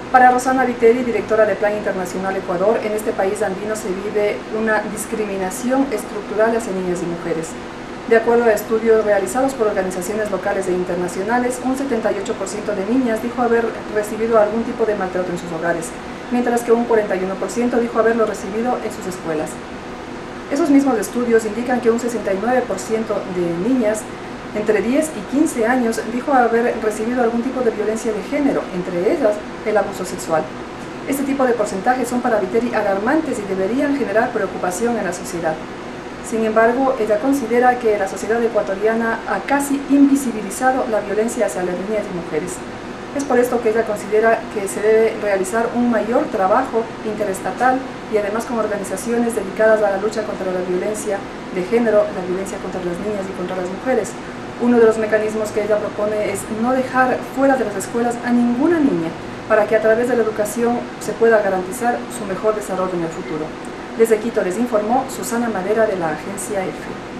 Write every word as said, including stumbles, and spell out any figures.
Para Rosana Viteri, directora de Plan Internacional Ecuador, en este país andino se vive una discriminación estructural hacia niñas y mujeres. De acuerdo a estudios realizados por organizaciones locales e internacionales, un setenta y ocho por ciento de niñas dijo haber recibido algún tipo de maltrato en sus hogares, mientras que un cuarenta y uno por ciento dijo haberlo recibido en sus escuelas. Esos mismos estudios indican que un sesenta y nueve por ciento de niñas entre diez y quince años dijo haber recibido algún tipo de violencia de género, entre ellas el abuso sexual. Este tipo de porcentajes son para Viteri alarmantes y deberían generar preocupación en la sociedad. Sin embargo, ella considera que la sociedad ecuatoriana ha casi invisibilizado la violencia hacia las niñas y mujeres. Es por esto que ella considera que se debe realizar un mayor trabajo interestatal y además con organizaciones dedicadas a la lucha contra la violencia de género, la violencia contra las niñas y contra las mujeres. Uno de los mecanismos que ella propone es no dejar fuera de las escuelas a ninguna niña, para que a través de la educación se pueda garantizar su mejor desarrollo en el futuro. Desde Quito les informó Susana Madera de la agencia EFE.